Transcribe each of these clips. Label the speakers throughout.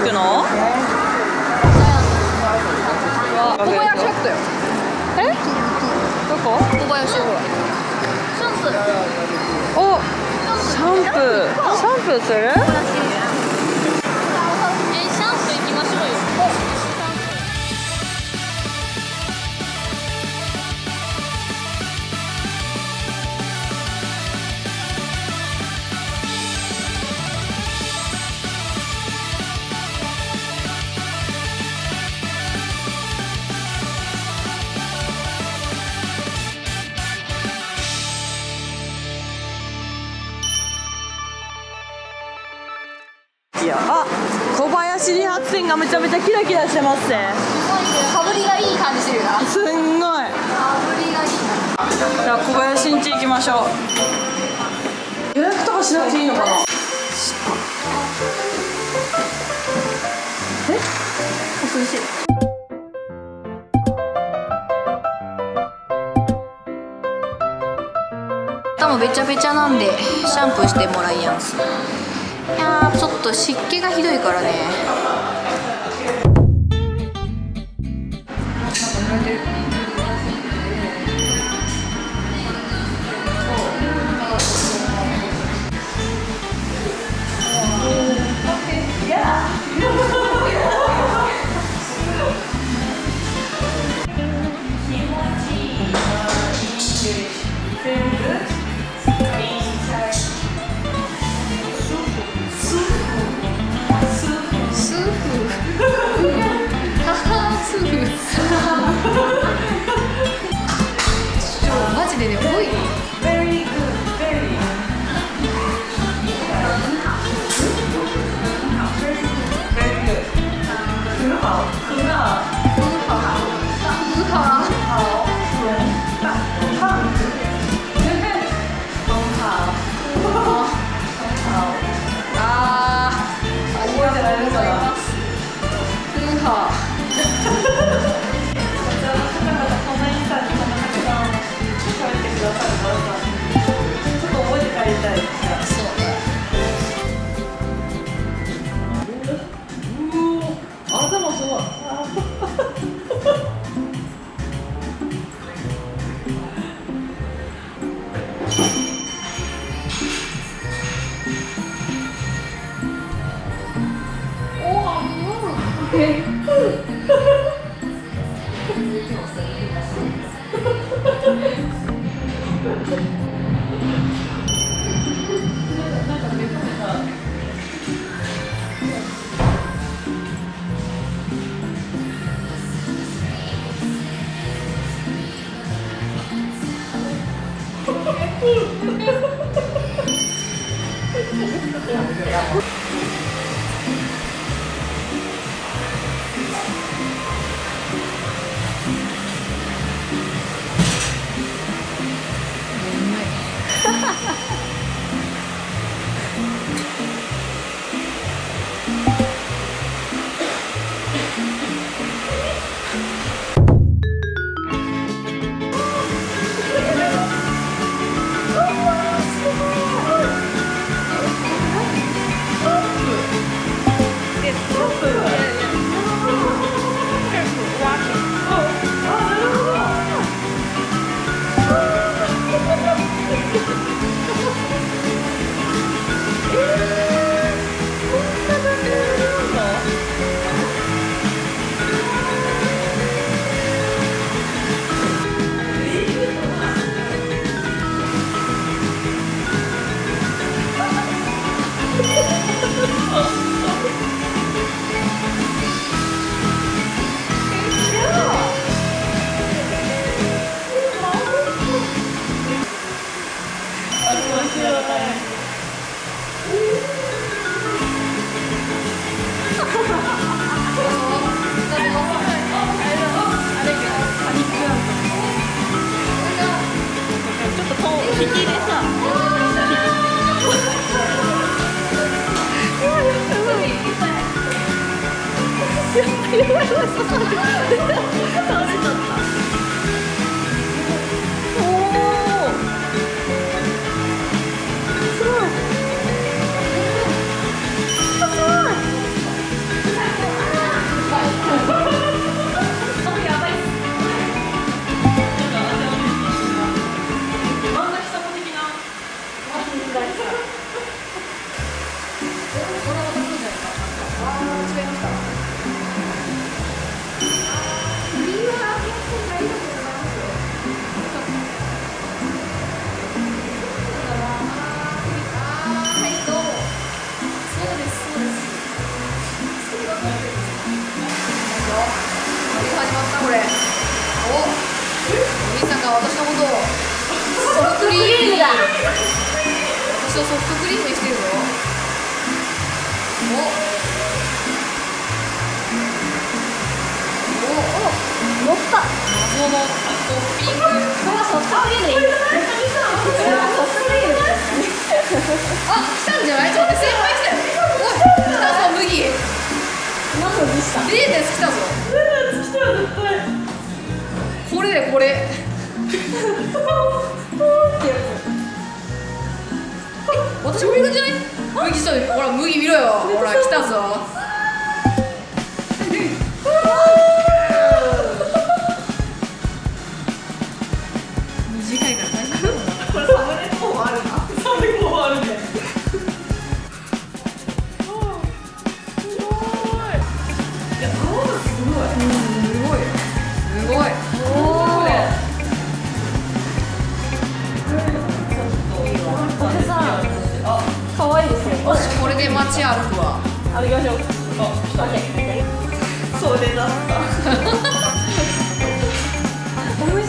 Speaker 1: くの？
Speaker 2: 小林あったよ。
Speaker 1: え？どこ？
Speaker 2: 小林ほら。
Speaker 1: お、シャンプー。シャンプーする？
Speaker 2: シャンプー行きましょうよ。
Speaker 1: いや、あ、小林理髪店がめちゃめちゃキラキラしてますね。
Speaker 2: かぶりがいい感じするよな。
Speaker 1: すんごい。
Speaker 2: かぶりがいい。
Speaker 1: じゃあ小林ん家行きましょう。予約とかしなくていいのかな？え？お涼しい。
Speaker 2: 頭べちゃべちゃなんでシャンプーしてもらいやんす。いやー、ちょっと湿気がひどいからね。マジでね、多い。 ソフトクリームにしてるぞ。
Speaker 3: 乗った。
Speaker 2: 謎のトッピング。
Speaker 3: これはソフトクリームでいい。これはソフトクリーム。
Speaker 2: あ、来たんじゃない？ちょっと待って、先輩来たよ。おい、来たぞ麦。
Speaker 3: 何のでした。
Speaker 2: レーデンス来たぞ。これだよこれ。私もいるんじゃない？麦ちょっとほら麦見ろよ。ほら来たぞ。短いから大丈夫。
Speaker 1: これサムネの方もあるな。サムネの方もあるね。すごい。いや、青がすごい。
Speaker 2: すごい。すごい。
Speaker 3: お手さん。可愛いですね。
Speaker 2: よし、これで街歩くわ。
Speaker 3: 歩きましょう。
Speaker 1: あ、来た。それだった。
Speaker 3: 面白い。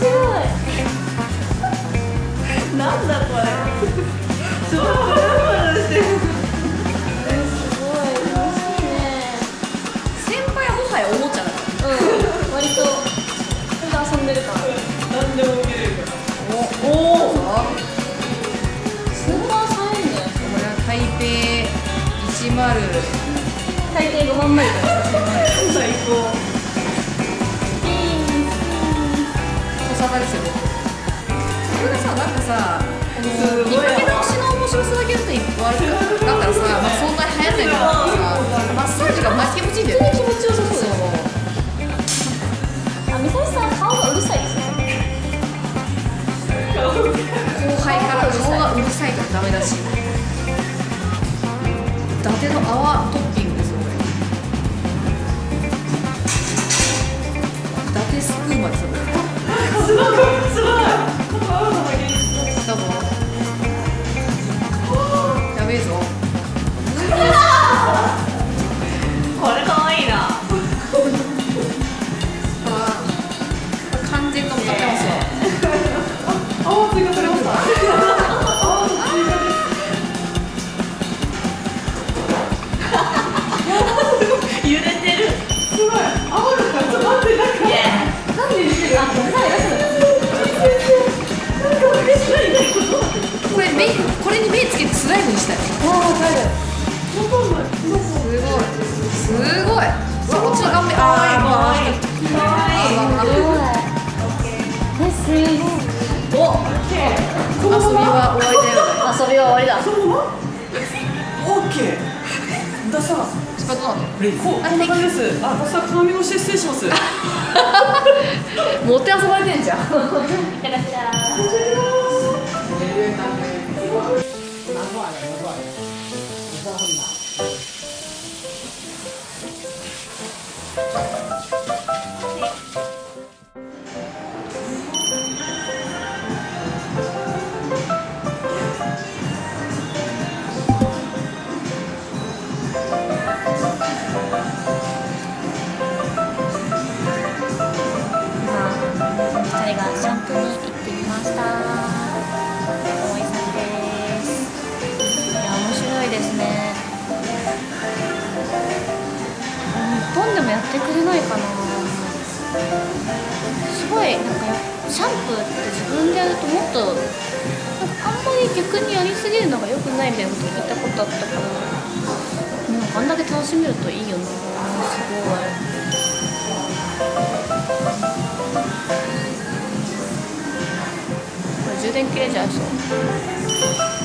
Speaker 1: なんだこれ。すごい。してる。
Speaker 3: すごい楽しいね。
Speaker 2: 先輩はもはやおもちゃだから。
Speaker 3: 割と普段遊んでるから。
Speaker 1: 何でも見れるから。おお。
Speaker 3: スーパーサインじゃないですか。
Speaker 2: これは台北10
Speaker 3: 大抵5万枚ぐらい。
Speaker 1: 最高。
Speaker 2: 小坂ですよ。それがさ、なんかさ、
Speaker 1: すごい。
Speaker 2: 見かけ直しの面白さだけだといっぱいあるからだったらさ、まあ、そんなに流行んないからさ、マッサージがマジ気持ちいいんだよね。
Speaker 3: 気持ちよさそうですね。あ、みさきさん顔がうるさいですね。
Speaker 2: 後輩から顔がうるさいとダメだし。伊達の泡トッピングですよこれ。伊達スクーマですよこれ。
Speaker 1: すごい。すごい。
Speaker 2: 来たぞ。やべえぞ。
Speaker 1: これ可愛いな。
Speaker 2: 完全に乗っかってますわ。
Speaker 1: あ、追加されました。揺れてる。すごい。青だからちょっと待って、なんか。
Speaker 3: なんで言ってる？あ、みさきがする。
Speaker 2: これに目つけてスライムにしたい。すごい。すごい。さあこっちの顔面。ああ、
Speaker 3: すごい。
Speaker 2: お。遊びは終わりだよ。
Speaker 3: 遊びは終わりだ。
Speaker 1: そのまま。オッケー。ださ。
Speaker 2: スパッとなんだよ。
Speaker 1: こんな感じです。あ、ださ、鏡越しで失礼します。
Speaker 2: 持って遊ばれてんじゃん。
Speaker 3: いただきだ。2人がシャンプーに行ってみました。大井さんです。いや、面白いですね。日本でもやってくれないかな。すごいなんかシャンプーって自分でやるともっとなんかあんまり逆にやりすぎるのが良くないみたいなことを聞いたことあったから、なんかあんだけ楽しめるといいよな。すごい。これ充電切れちゃいそう。